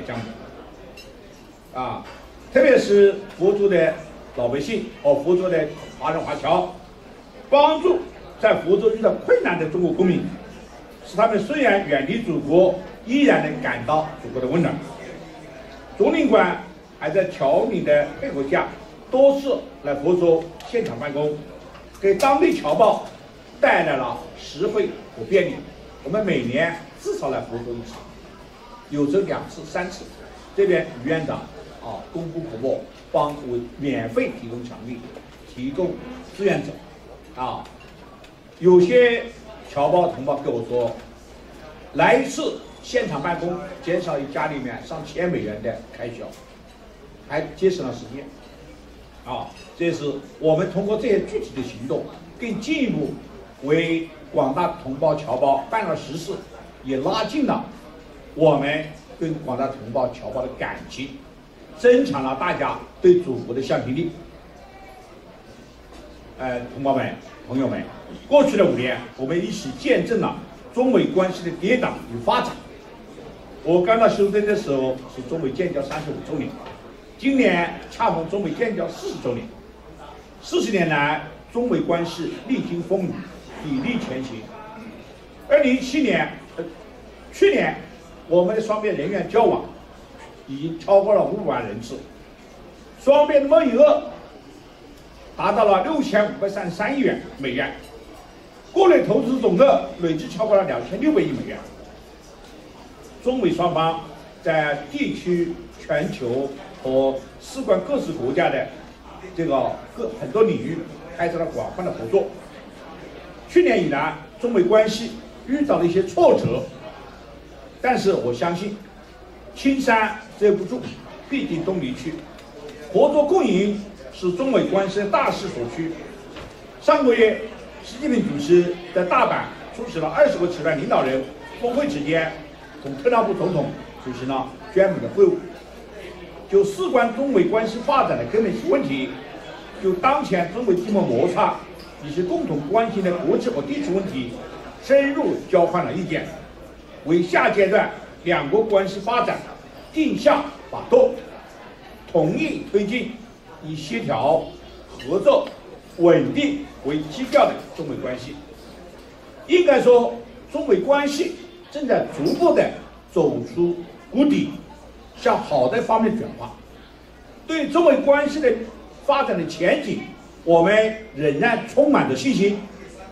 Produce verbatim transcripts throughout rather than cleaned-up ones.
项目。啊，特别是佛州的老百姓和佛州的华人华侨，帮助在佛州遇到困难的中国公民，使他们虽然远离祖国，依然能感到祖国的温暖。总领馆还在侨民的配合下，多次来佛州现场办公，给当地侨胞带来了实惠和便利。我们每年至少来佛州一次，有时两次、三次。这边于院长啊，功不可没，帮我免费提供场地，提供志愿者啊。有些侨胞同胞跟我说，来一次现场办公，减少家里面上千美元的开销，还节省了时间啊。这是我们通过这些具体的行动，更进一步为广大同胞侨胞办了实事，也拉近了我们跟广大同胞侨胞的感情，增强了大家对祖国的向心力。呃，同胞们、朋友们，过去的五年，我们一起见证了中美关系的跌宕与发展。我刚到修正的时候是中美建交三十五周年，今年恰逢中美建交四十周年。四十年来，中美关系历经风雨，砥砺前行。二零一七年，呃，去年我们的双边人员交往已经超过了五万人次，双边的贸易额达到了六千五百三十三亿元美元，国内投资总额累计超过了两千六百亿美元。中美双方在地区、全球和事关各自国家的这个各很多领域开展了广泛的合作。去年以来，中美关系遇到了一些挫折，但是我相信，青山遮不住，必定东篱去。合作共赢是中美关系的大势所趋。上个月，习近平主席在大阪出席了二十个期盼领导人峰会期间，同特朗普总统举行了专门的会晤，就事关中美关系发展的根本性问题，就当前中美经贸摩擦以及共同关心的国际和地区问题，深入交换了意见，为下阶段两国关系发展定下把舵，同意推进以协调、合作、稳定为基调的中美关系。应该说，中美关系正在逐步的走出谷底，向好的方面转化。对中美关系的发展的前景，我们仍然充满着信心。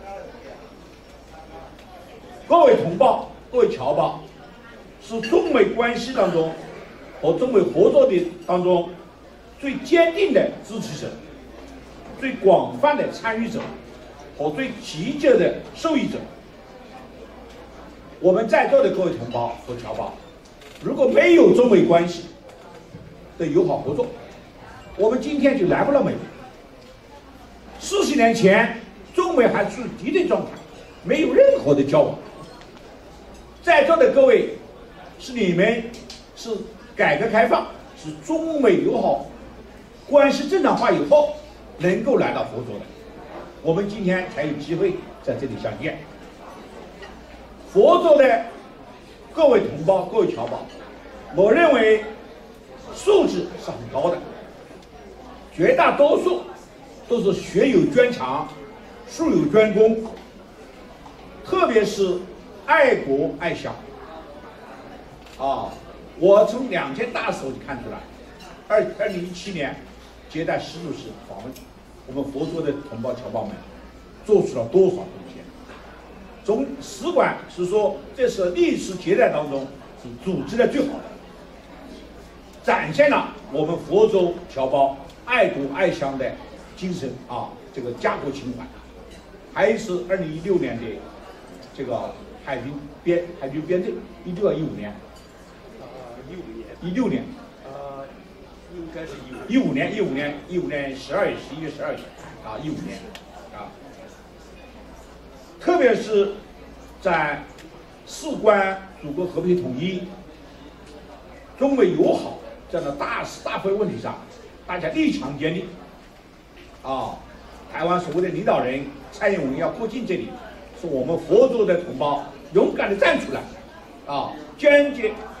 各位同胞、各位侨胞，是中美关系当中和中美合作的当中最坚定的支持者、最广泛的参与者和最积极的受益者。我们在座的各位同胞和侨胞，如果没有中美关系的友好合作，我们今天就来不了美国。四十年前，中美还是敌对状态，没有任何的交往。在座的各位，是你们是改革开放，是中美友好关系正常化以后能够来到佛州的，我们今天才有机会在这里相见。佛州的各位同胞、各位侨胞，我认为素质是很高的，绝大多数都是学有专长、术有专攻，特别是爱国爱乡。啊，我从两件大事我就看出来，二二零一七年接待习主席访问，我们佛州的同胞侨胞们做出了多少贡献？总使馆是说，这是历次接待当中是组织的最好的，展现了我们佛州侨胞爱国爱乡的精神啊，这个家国情怀。还是二零一六年的这个海军编海军编队，一六一五年， 呃，一五年， 一六年， 呃，应该是一一五年，一五年，一五年十二月，十一月十二月，啊，一五年，啊。特别是在事关祖国和平统一、中美友好这样的大是大非问题上，大家立场坚定。啊，台湾所谓的领导人蔡英文要过境这里，是我们佛州的同胞勇敢的站出来，啊，坚决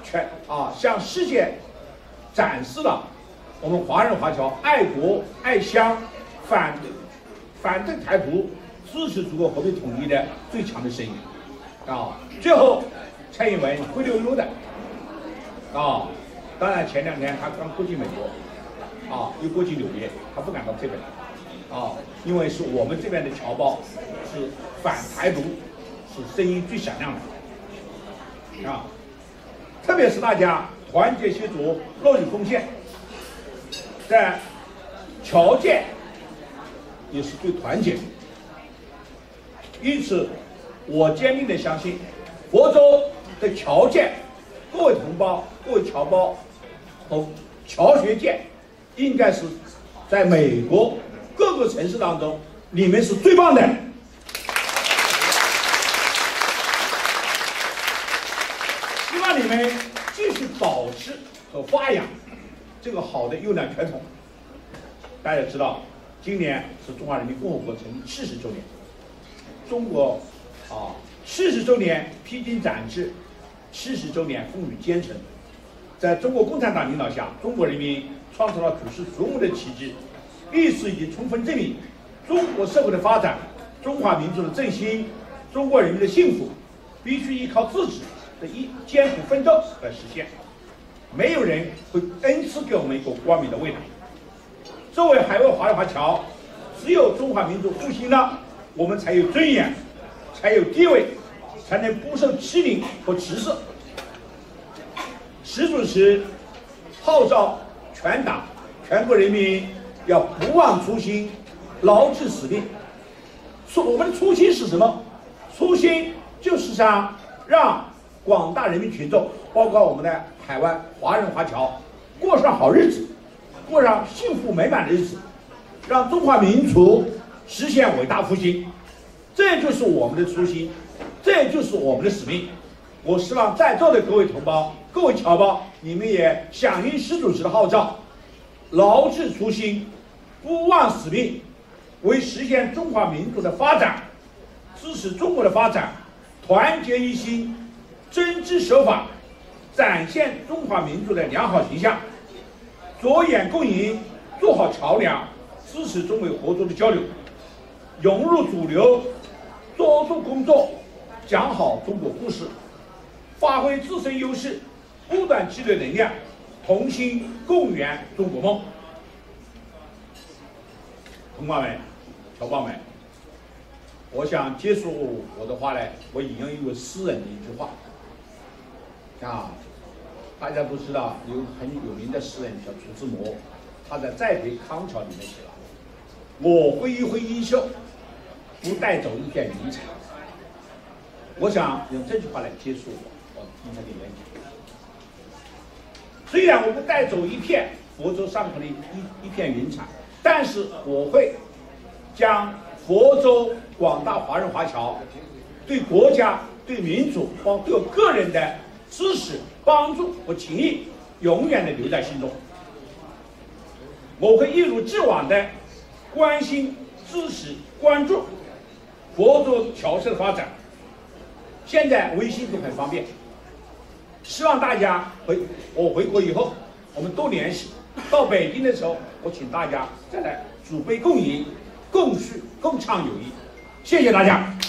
全啊向世界展示了我们华人华侨爱国爱乡、反对反对台独、支持祖国和平统一的最强的声音啊！最后，蔡英文灰溜溜的啊，当然前两天他刚过境美国啊，又过境纽约，他不敢到这边来啊，因为是我们这边的侨胞是反台独，是声音最响亮的啊，特别是大家团结协作、落力奉献，在侨界也是最团结的。因此，我坚定的相信，佛州的侨界各位同胞、各位侨胞和侨学界，应该是在美国各个城市当中，你们是最棒的。希望你们继续保持和发扬这个好的优良传统。大家知道，今年是中华人民共和国成立七十周年，中国啊七十周年披荆斩棘，七十周年风雨兼程。在中国共产党领导下，中国人民创造了举世瞩目的奇迹。历史已经充分证明，中国社会的发展、中华民族的振兴、中国人民的幸福，必须依靠自己的一艰苦奋斗来实现。没有人会恩赐给我们一个光明的未来。作为海外华人华侨，只有中华民族复兴了，我们才有尊严，才有地位，才能不受欺凌和歧视。习主席号召全党、全国人民要不忘初心，牢记使命。说我们的初心是什么？初心就是想让广大人民群众，包括我们的海外华人华侨，过上好日子，过上幸福美满的日子，让中华民族实现伟大复兴。这就是我们的初心，这就是我们的使命。我希望在座的各位同胞、各位侨胞，你们也响应习主席的号召，牢记初心，不忘使命，为实现中华民族的发展、支持中国的发展，团结一心，遵纪守法，展现中华民族的良好形象，着眼共赢，做好桥梁，支持中美合作的交流，融入主流，做出工作，讲好中国故事，发挥自身优势，不断积累能量，同心共圆中国梦。同胞们、侨胞们，我想结束我的话呢，我引用一位诗人的一句话啊，大家都知道有很有名的诗人叫楚之谟，他在《再别康桥》里面写了：“我挥一挥衣袖，不带走一片云彩。”我想用这句话来结束我今天的演讲。虽然我不带走一片佛州上空的一一片云彩，但是我会将佛州广大华人华侨对国家、对民主、包括对我个人的支持、帮助和情谊，永远的留在心中。我会一如既往的关心、支持、关注佛州侨社的发展。现在微信都很方便，希望大家回我回国以后，我们多联系。到北京的时候，我请大家再来主杯共赢、共叙、共畅友谊。谢谢大家。